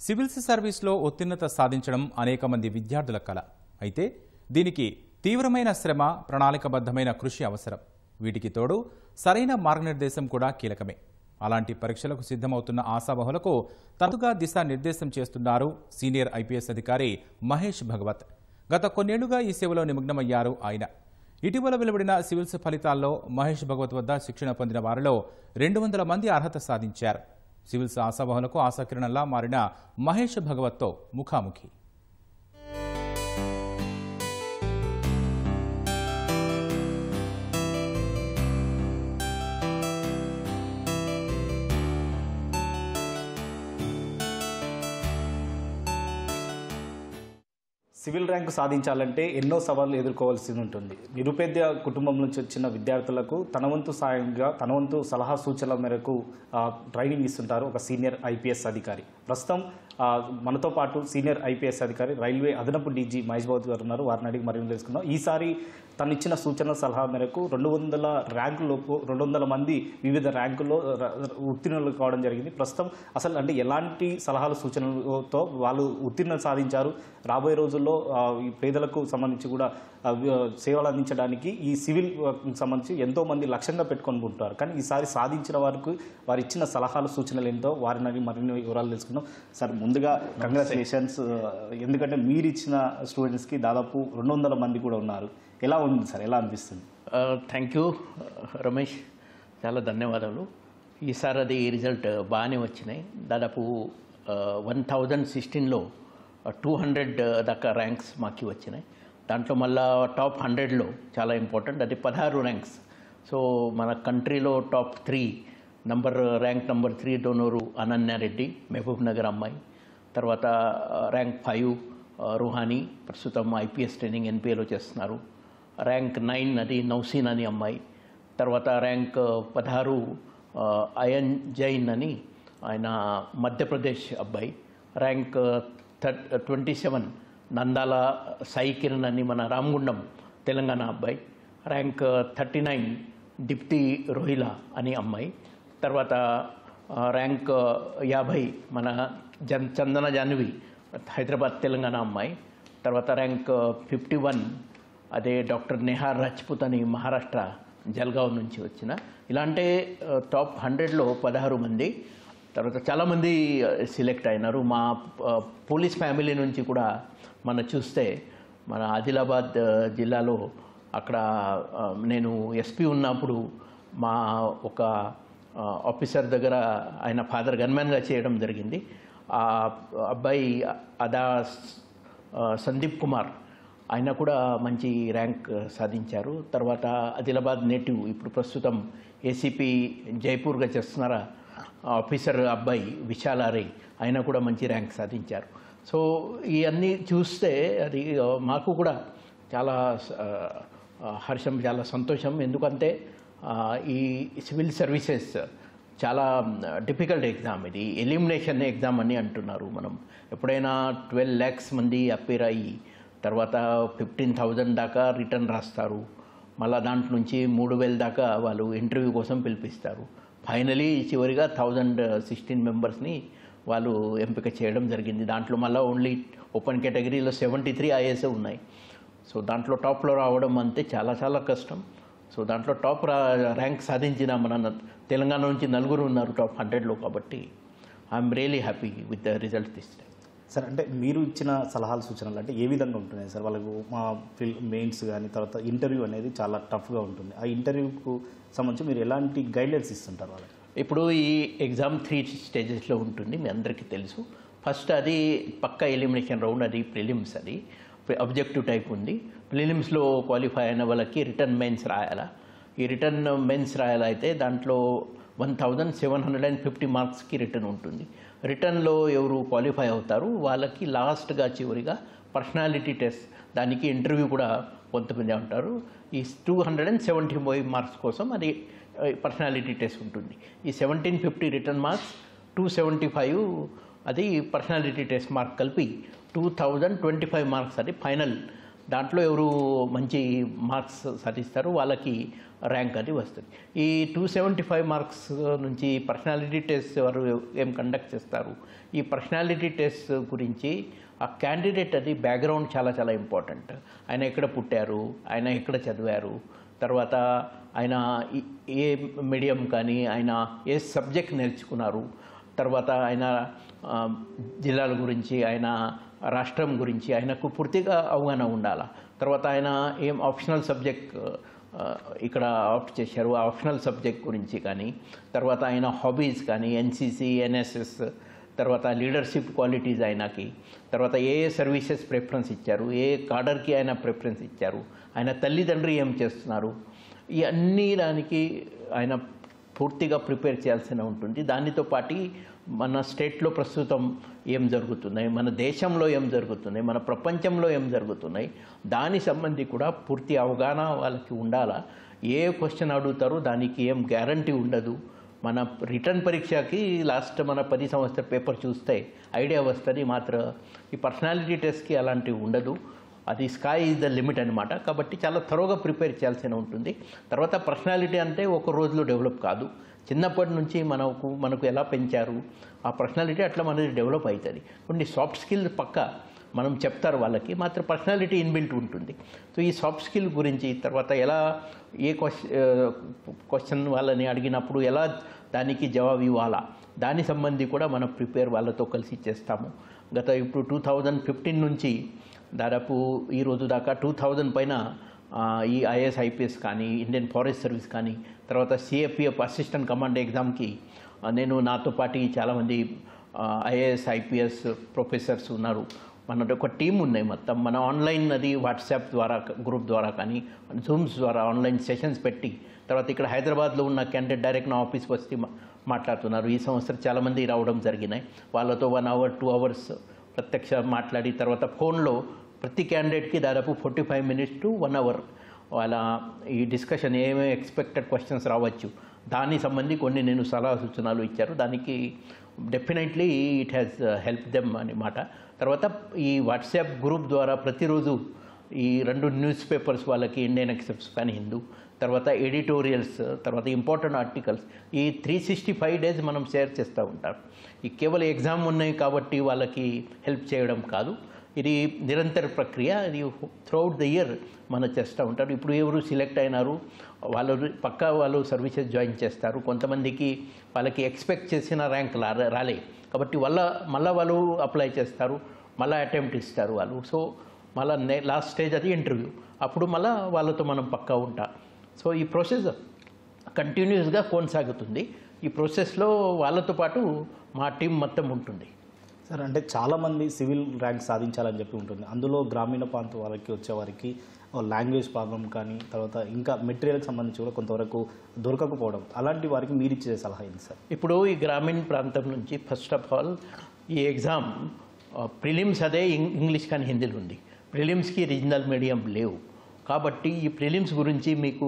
Civils సర్వీస్లో ఉత్తీర్ణత సాధించడం అనేక మంది విద్యార్థుల కల. అయితే దీనికి తీవ్రమైన శ్రమ, ప్రణాళికబద్ధమైన కృషి అవసరం. వీటికి తోడు సరైన మార్గనిర్దేశం కూడా కీలకమే. అలాంటి పరీక్షలకు సిద్ధమవుతున్న ఆశావహులకు తరచుగా దిశానిర్దేశం చేస్తున్నారు సీనియర్ ఐపీఎస్ అధికారి మహేష్ భగవత్. గత కొన్నేళ్లుగా ఈ సేవలో నిమగ్నమయ్యారు ఆయన. ఇటీవల వెలువడిన సివిల్స్ ఫలితాల్లో మహేష్ భగవత్ వద్ద శిక్షణ పొందిన వారిలో 200 మంది అర్హత సాధించారు. సివిల్స్ ఆశావహులకు ఆశాకిరణంలా మారిన మహేష్ భగవత్తో ముఖాముఖి. సివిల్ ర్యాంకు సాధించాలంటే ఎన్నో సవాళ్లు ఎదుర్కోవాల్సి ఉంటుంది. నిరుపేద కుటుంబం నుంచి వచ్చిన విద్యార్థులకు తన వంతు సాయంగా, తన వంతు సలహా సూచనల మేరకు ట్రైనింగ్ ఇస్తుంటారు ఒక సీనియర్ ఐపీఎస్ అధికారి. ప్రస్తుతం మనతో పాటు సీనియర్ ఐపీఎస్ అధికారి, రైల్వే అదనపు డీజీ మహేష్ భగవత్ గారు ఉన్నారు. వారిని అడిగి మరింత తెలుసుకుందాం. ఈసారి తను ఇచ్చిన సూచన సలహా మేరకు 200 ర్యాంకులోపు 200 మంది వివిధ ర్యాంకుల్లో ఉత్తీర్ణులు కావడం జరిగింది. ప్రస్తుతం అసలు అంటే ఎలాంటి సలహాలు సూచనలతో వాళ్ళు ఉత్తీర్ణత సాధించారు, రాబోయే రోజుల్లో ఈ పేదలకు సంబంధించి కూడా సేవలు అందించడానికి ఈ సివిల్ సంబంధించి ఎంతో మంది లక్ష్యంగా పెట్టుకొని ఉంటారు. కానీ ఈసారి సాధించిన వారికి వారు ఇచ్చిన సలహాలు సూచనలు ఏంటో వారిని అడిగి మరిన్ని వివరాలు తెలుసుకుందాం. సార్, ముందుగా కంగ్రాచులేషన్స్. ఎందుకంటే మీరు ఇచ్చిన స్టూడెంట్స్కి దాదాపు 200 మంది కూడా ఉన్నారు. ఎలా ఉంది సార్, ఎలా అనిపిస్తుంది? థ్యాంక్ యూ రమేష్, చాలా ధన్యవాదాలు. ఈసారి అది రిజల్ట్ బాగానే వచ్చినాయి. దాదాపు 1016లో 200 దాకా ర్యాంక్స్ మాకు వచ్చినాయి. దాంట్లో మళ్ళా టాప్ 100లో చాలా ఇంపార్టెంట్, అది 16 ర్యాంక్స్. సో మన కంట్రీలో top 3 rank number 3 Donuru Ananya Reddy, Mahbubnagar అమ్మాయి. తర్వాత ర్యాంక్ 5 రుహానీ, ప్రస్తుతం ఐపీఎస్ ట్రైనింగ్ ఎన్పిఏలో చేస్తున్నారు. ర్యాంక్ 9 అది నౌసీన్ అని అమ్మాయి. తర్వాత ర్యాంక్ 16 అయన్ జైన్ అని ఆయన మధ్యప్రదేశ్ అబ్బాయి. ర్యాంక్ 27 నందాల సాయి కిరణ్ అని మన రామగుండం తెలంగాణ అబ్బాయి. ర్యాంక్ 39 డిప్తి రోహిలా అని అమ్మాయి. తర్వాత ర్యాంక్ 50 మన చందన జాన్వి, హైదరాబాద్ తెలంగాణ అమ్మాయి. తర్వాత ర్యాంక్ 51 అదే డాక్టర్ నిహార్ రాజ్పుత్ అని మహారాష్ట్ర జల్గావ్ నుంచి వచ్చిన. ఇలాంటి టాప్ 100లో 16 మంది. తర్వాత చాలామంది సెలెక్ట్ అయినారు. మా పోలీస్ ఫ్యామిలీ నుంచి కూడా మనం చూస్తే మన ఆదిలాబాద్ జిల్లాలో అక్కడ నేను ఎస్పీ ఉన్నప్పుడు మా ఒక ఆఫీసర్ దగ్గర ఆయన ఫాదర్ గన్మ్యాన్గా చేయడం జరిగింది. ఆ అబ్బాయి అదా సందీప్ కుమార్, ఆయన కూడా మంచి ర్యాంక్ సాధించారు. తర్వాత ఆదిలాబాద్ నేటివ్, ఇప్పుడు ప్రస్తుతం ఏసీపీ జైపూర్గా చేస్తున్నారా ఆఫీసర్ అబ్బాయి విశాలారే, ఆయన కూడా మంచి ర్యాంక్ సాధించారు. సో ఇవన్నీ చూస్తే అది మాకు కూడా చాలా హర్షం, చాలా సంతోషం. ఎందుకంటే ఈ సివిల్ సర్వీసెస్ చాలా డిఫికల్ట్ ఎగ్జామ్. ఇది ఎలిమినేషన్ ఎగ్జామ్ అని అంటున్నారు. మనం ఎప్పుడైనా 12 lakhs మంది అపేర్ అయ్యి తర్వాత 15,000 దాకా రిటర్న్ రాస్తారు. మళ్ళీ దాంట్లో నుంచి 3,000 దాకా వాళ్ళు ఇంటర్వ్యూ కోసం పిలిపిస్తారు. ఫైనలీ చివరిగా 1016 మెంబర్స్ని వాళ్ళు ఎంపిక చేయడం జరిగింది. దాంట్లో మళ్ళీ ఓన్లీ ఓపెన్ కేటగిరీలో 73 ఐఏఎస్ ఉన్నాయి. సో దాంట్లో టాప్లో రావడం అంటే చాలా చాలా కష్టం. సో దాంట్లో టాప్ ర్యాంక్ సాధించిన మన తెలంగాణ నుంచి 4 ఉన్నారు టాప్ 100లో. కాబట్టి I'm really happy with the result this time. Sir, అంటే మీరు ఇచ్చిన సలహాలు సూచనలు అంటే ఏ విధంగా ఉంటున్నాయి సార్? వాళ్ళకు మా మెయిన్స్ కానీ తర్వాత ఇంటర్వ్యూ అనేది చాలా టఫ్గా ఉంటుంది. ఆ ఇంటర్వ్యూకు సంబంధించి మీరు ఎలాంటి గైడ్లైన్స్ ఇస్తుంటారు వాళ్ళకి? ఇప్పుడు ఈ ఎగ్జామ్ 3 స్టేజెస్లో ఉంటుంది, మీ అందరికీ తెలుసు. ఫస్ట్ అది పక్కా ఎలిమినేషన్ రౌండ్, అది ప్రిలిమ్స్. అది అబ్జెక్టివ్ టైప్ ఉంది. ప్రిలిమ్స్లో క్వాలిఫై అయిన వాళ్ళకి రిటర్న్ మెయిన్స్ రాయాలా. ఈ రిటర్న్ మెయిన్స్ రాయాలైతే దాంట్లో 1750 మార్క్స్కి రిటర్న్ ఉంటుంది. రిటర్న్లో ఎవరు క్వాలిఫై అవుతారు వాళ్ళకి లాస్ట్గా చివరిగా పర్సనాలిటీ టెస్ట్, దానికి ఇంటర్వ్యూ కూడా కొంతమంది ఉంటారు. ఈ 275 మార్క్స్ కోసం అది పర్సనాలిటీ టెస్ట్ ఉంటుంది. ఈ 1750 రిటర్న్ మార్క్స్, 275 అది పర్సనాలిటీ టెస్ట్ మార్క్ కలిపి 2025 మార్క్స్ అది ఫైనల్ దాంట్లో ఎవరు మంచి మార్క్స్ సాధిస్తారో వాళ్ళకి ర్యాంక్ అది వస్తుంది. ఈ 275 మార్క్స్ నుంచి పర్సనాలిటీ టెస్ట్ ఎవరు ఏం కండక్ట్ చేస్తారు, ఈ పర్సనాలిటీ టెస్ట్ గురించి ఆ క్యాండిడేట్ అది బ్యాక్గ్రౌండ్ చాలా చాలా ఇంపార్టెంట్. ఆయన ఎక్కడ పుట్టారు, ఆయన ఎక్కడ చదివారు, తర్వాత ఆయన ఏ మీడియం కానీ ఆయన ఏ సబ్జెక్ట్ నేర్చుకున్నారు, తర్వాత ఆయన జిల్లాల గురించి, ఆయన రాష్ట్రం గురించి ఆయనకు పూర్తిగా అవగాహన ఉండాలి. తర్వాత ఆయన ఏం ఆప్షనల్ సబ్జెక్ట్ ఇక్కడ ఆప్ట్ చేశారు, ఆ ఆప్షనల్ సబ్జెక్ట్ గురించి కానీ, తర్వాత ఆయన హాబీస్ కానీ, ఎన్సీసీ, ఎన్ఎస్ఎస్, తర్వాత లీడర్షిప్ క్వాలిటీస్ ఆయనకి, తర్వాత ఏ సర్వీసెస్ ప్రిఫరెన్స్ ఇచ్చారు, ఏ కాడర్కి ఆయన ప్రిఫరెన్స్ ఇచ్చారు, ఆయన తల్లిదండ్రి ఏం చేస్తున్నారు, ఈ అన్ని దానికి ఆయన పూర్తిగా ప్రిపేర్ చేయాల్సిన ఉంటుంది. దానితో పాటు మన స్టేట్లో ప్రస్తుతం ఏం జరుగుతున్నాయి, మన దేశంలో ఏం జరుగుతున్నాయి, మన ప్రపంచంలో ఏం జరుగుతున్నాయి, దాని సంబంధి కూడా పూర్తి అవగాహన వాళ్ళకి ఉండాలా. ఏ క్వశ్చన్ అడుగుతారో దానికి ఏం గ్యారంటీ ఉండదు. మన రిటర్న్ పరీక్షకి లాస్ట్ మన 10 సంవత్సరాల పేపర్ చూస్తే ఐడియా వస్తుంది. మాత్రం ఈ పర్సనాలిటీ టెస్ట్కి అలాంటివి ఉండదు. అది స్కై ఈజ్ ద లిమిట్ అనమాట. కాబట్టి చాలా త్వరగా ప్రిపేర్ చేయాల్సిన ఉంటుంది. తర్వాత పర్సనాలిటీ అంటే ఒక రోజులో డెవలప్ కాదు. చిన్నప్పటి నుంచి మనకు ఎలా పెంచారు, ఆ పర్సనాలిటీ అట్లా మనది డెవలప్ అవుతుంది. కొన్ని సాఫ్ట్ స్కిల్ పక్క మనం చెప్తారు వాళ్ళకి, మాత్రం పర్సనాలిటీ ఇన్బిల్ట్ ఉంటుంది. సో ఈ సాఫ్ట్ స్కిల్ గురించి తర్వాత ఎలా ఏ క్వశ్చన్ వాళ్ళని అడిగినప్పుడు ఎలా దానికి జవాబు ఇవ్వాలా, దాని సంబంధి కూడా మనం ప్రిపేర్ వాళ్ళతో కలిసి చేస్తాము. ఇప్పుడు 2015 నుంచి దాదాపు ఈ రోజు దాకా 2000 పైన ఈ ఐఏఎస్ ఐపీఎస్ కానీ, ఇండియన్ ఫారెస్ట్ సర్వీస్ కానీ, తర్వాత సిఏపిఎఫ్ అసిస్టెంట్ కమాండ్ ఎగ్జామ్కి నేను నాతో పాటు చాలామంది ఐఏఎస్ ఐపీఎస్ ప్రొఫెసర్స్ ఉన్నారు. మన ఒక టీం ఉన్నాయి మొత్తం. మన ఆన్లైన్ అది వాట్సాప్ ద్వారా గ్రూప్ ద్వారా కానీ, జూమ్స్ ద్వారా ఆన్లైన్ సెషన్స్ పెట్టి, తర్వాత ఇక్కడ హైదరాబాద్లో ఉన్న క్యాండిడేట్ డైరెక్ట్ నా ఆఫీస్కి వచ్చి మాట్లాడుతున్నారు. ఈ సంవత్సరం చాలామంది రావడం జరిగినాయి. వాళ్ళతో 1 అవర్ 2 అవర్స్ ప్రత్యక్ష మాట్లాడి, తర్వాత ఫోన్లో ప్రతి క్యాండిడేట్కి దాదాపు 45 మినిట్స్ టు 1 అవర్ వాళ్ళ ఈ డిస్కషన్ ఏమేమి ఎక్స్పెక్టెడ్ క్వశ్చన్స్ రావచ్చు దాని సంబంధి కొన్ని నేను సలహా సూచనలు ఇచ్చారు. దానికి definitely it has help them అన్నమాట. తర్వాత ఈ వాట్సాప్ గ్రూప్ ద్వారా ప్రతిరోజు ఈ 2 న్యూస్ పేపర్స్ వాళ్ళకి, ఇండియన్ ఎక్స్ప్రెస్ కానీ హిందూ, తర్వాత ఎడిటోరియల్స్, తర్వాత ఇంపార్టెంట్ ఆర్టికల్స్, ఈ 365 డేస్ మనం షేర్ చేస్తూ ఉంటాం. ఈ కేవలం ఎగ్జామ్ ఉన్నాయి కాబట్టి వాళ్ళకి హెల్ప్ చేయడం కాదు, ఇది నిరంతర ప్రక్రియ. ఇది త్రూఅవుట్ ద ఇయర్ మనం చేస్తూ ఉంటారు. ఇప్పుడు ఎవరు సెలెక్ట్ అయినారు వాళ్ళు సర్వీసెస్ జాయిన్ చేస్తారు. కొంతమందికి వాళ్ళకి ఎక్స్పెక్ట్ చేసిన ర్యాంక్ రాలే కాబట్టి మళ్ళీ వాళ్ళు అప్లై చేస్తారు, మళ్ళీ అటెంప్ట్ ఇస్తారు వాళ్ళు. సో మళ్ళీ లాస్ట్ స్టేజ్ అది ఇంటర్వ్యూ, అప్పుడు మళ్ళీ వాళ్ళతో మనం పక్కా ఉంటాం. సో ఈ ప్రాసెస్ కంటిన్యూస్గా కొనసాగుతుంది. ఈ ప్రాసెస్లో వాళ్ళతో పాటు మా టీం మొత్తం ఉంటుంది. సార్, అంటే చాలామంది సివిల్ ర్యాంక్ సాధించాలని చెప్పి ఉంటుంది. అందులో గ్రామీణ ప్రాంత వాళ్ళకి వచ్చేవారికి లాంగ్వేజ్ ప్రాబ్లం కానీ, తర్వాత ఇంకా మెటీరియల్కి సంబంధించి కూడా కొంతవరకు దొరకకపోవడం, అలాంటి వారికి మీరు ఇచ్చే సలహా ఏంటి సార్? ఇప్పుడు ఈ గ్రామీణ ప్రాంతం నుంచి ఫస్ట్ ఆఫ్ ఆల్ ఈ ఎగ్జామ్ ప్రిలిమ్స్ అదే ఇంగ్లీష్ కానీ హిందీలో ఉంది. ప్రిలిమ్స్కి రీజనల్ మీడియం లేవు కాబట్టి ఈ ప్రిలిమ్స్ గురించి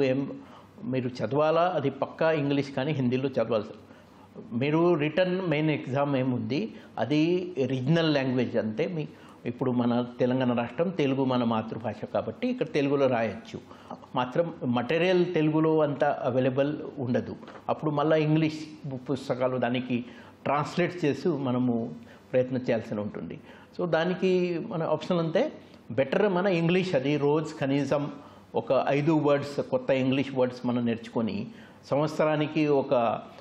మీరు చదవాలా, అది పక్కా ఇంగ్లీష్ కానీ హిందీలో చదవాలి సార్. మీరు రిటర్న్ మెయిన్ ఎగ్జామ్ ఏముంది అది రీజనల్ లాంగ్వేజ్ అంటే ఇప్పుడు మన తెలంగాణ రాష్ట్రం తెలుగు మన మాతృభాష కాబట్టి ఇక్కడ తెలుగులో రాయొచ్చు. మాత్రం మటీరియల్ తెలుగులో అంత అవైలబుల్ ఉండదు. అప్పుడు మళ్ళీ ఇంగ్లీష్ పుస్తకాలు దానికి ట్రాన్స్లేట్ చేసి మనము ప్రయత్నం చేయాల్సి ఉంటుంది. సో దానికి మన ఆప్షన్ అంతే బెటర్ మన ఇంగ్లీష్ అది రోజు కనీసం ఒక 5 వర్డ్స్ కొత్త ఇంగ్లీష్ వర్డ్స్ మనం నేర్చుకొని సంవత్సరానికి ఒక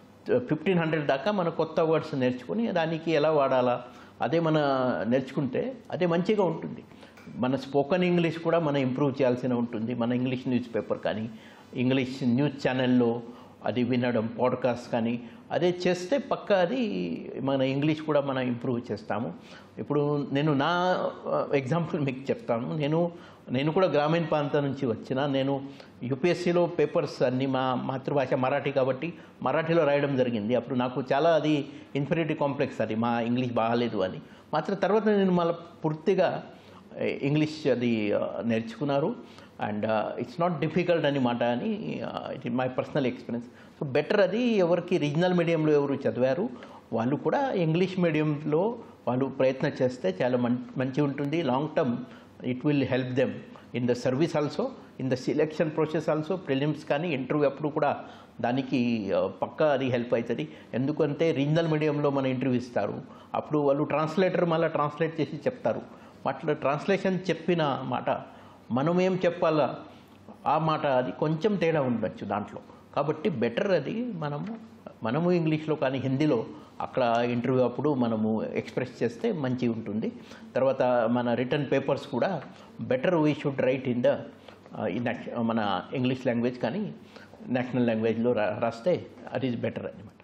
1500 దాకా మన కొత్త వర్డ్స్ నేర్చుకొని దానికి ఎలా వాడాలా అదే మన నేర్చుకుంటే అదే మంచిగా ఉంటుంది. మన స్పోకెన్ ఇంగ్లీష్ కూడా మనం ఇంప్రూవ్ చేయాల్సి ఉంటుంది. మన ఇంగ్లీష్ న్యూస్ పేపర్ కానీ, ఇంగ్లీష్ న్యూస్ ఛానల్లో అది వినడం, పాడ్కాస్ట్ కానీ అదే చేస్తే పక్కా అది మన ఇంగ్లీష్ కూడా మనం ఇంప్రూవ్ చేస్తాము. ఇప్పుడు నేను నా ఎగ్జాంపుల్ మీకు చెప్తాను. నేను కూడా గ్రామీణ ప్రాంతం నుంచి వచ్చిన. నేను యూపీఎస్సీలో పేపర్స్ అన్నీ మా మాతృభాష మరాఠీ కాబట్టి మరాఠీలో రాయడం జరిగింది. అప్పుడు నాకు చాలా అది ఇన్ఫీరియారిటీ కాంప్లెక్స్, అది మా ఇంగ్లీష్ బాగాలేదు అని. మాత్రం తర్వాత నేను మళ్ళీ పూర్తిగా ఇంగ్లీష్ అది నేర్చుకున్నారు. అండ్ ఇట్స్ నాట్ డిఫికల్ట్ అనమాట అని it is my personal experience. So better అది ఎవరికి రీజనల్ మీడియంలో ఎవరు చదివారు వాళ్ళు కూడా ఇంగ్లీష్ మీడియంలో వాళ్ళు ప్రయత్నం చేస్తే చాలా మంచి ఉంటుంది. Long term it will help them in the service also, in the selection process also. Prelims కానీ ఇంటర్వ్యూ అప్పుడు కూడా దానికి పక్కా అది హెల్ప్ అవుతుంది. ఎందుకంటే రీజనల్ మీడియంలో మన ఇంటర్వ్యూ ఇస్తారు, అప్పుడు వాళ్ళు ట్రాన్స్లేటర్ మళ్ళీ ట్రాన్స్లేట్ చేసి చెప్తారు. అట్లా ట్రాన్స్లేషన్ చెప్పిన మాట మనం ఏం చెప్పాలా ఆ మాట అది కొంచెం తేడా ఉండొచ్చు దాంట్లో. కాబట్టి బెటర్ అది మనము ఇంగ్లీష్లో కానీ హిందీలో అక్కడ ఇంటర్వ్యూ అప్పుడు మనము ఎక్స్ప్రెస్ చేస్తే మంచిగా ఉంటుంది. తర్వాత మన రిటర్న్ పేపర్స్ కూడా better we should write in the మన ఇంగ్లీష్ లాంగ్వేజ్ కానీ నేషనల్ లాంగ్వేజ్లో రాస్తే అది ఈజ్ బెటర్ అని.